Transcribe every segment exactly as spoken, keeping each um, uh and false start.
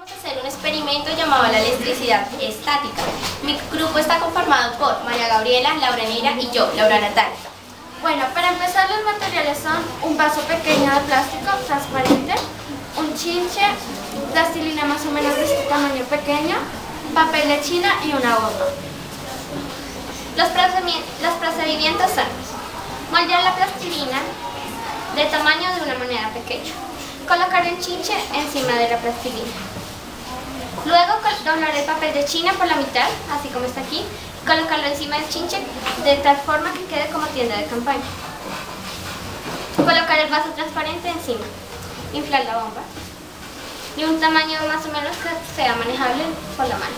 Vamos a hacer un experimento llamado la electricidad estática. Mi grupo está conformado por María Gabriela, Laura Neira y yo, Laura Natalia. Bueno, para empezar los materiales son un vaso pequeño de plástico transparente, un chinche, plastilina más o menos de este tamaño pequeño, papel de china y una goma. Los procedimientos son moldear la plastilina de tamaño de una moneda pequeña, colocar el chinche encima de la plastilina, luego doblar el papel de china por la mitad, así como está aquí, y colocarlo encima del chinche de tal forma que quede como tienda de campaña. Colocar el vaso transparente encima, inflar la bomba de un tamaño más o menos que sea manejable por la mano.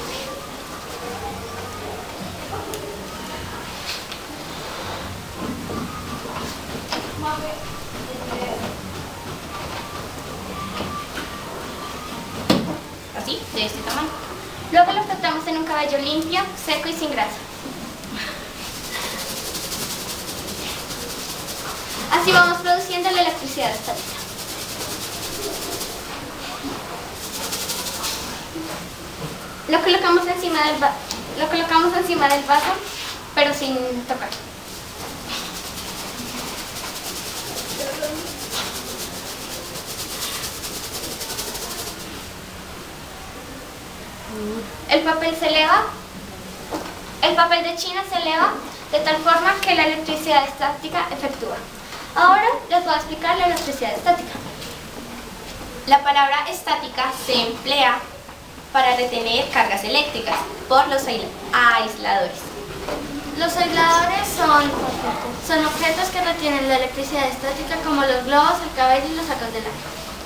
Así, de este tamaño. Luego lo frotamos en un cabello limpio, seco y sin grasa. Así vamos produciendo la electricidad estática. Lo colocamos encima del vaso, lo colocamos encima del vaso, pero sin tocar. El papel se eleva, el papel de china se eleva de tal forma que la electricidad estática efectúa. Ahora les voy a explicar la electricidad estática. La palabra estática se emplea para retener cargas eléctricas por los aisladores. Los aisladores son, son objetos que retienen la electricidad estática como los globos, el cabello y los sacos del agua.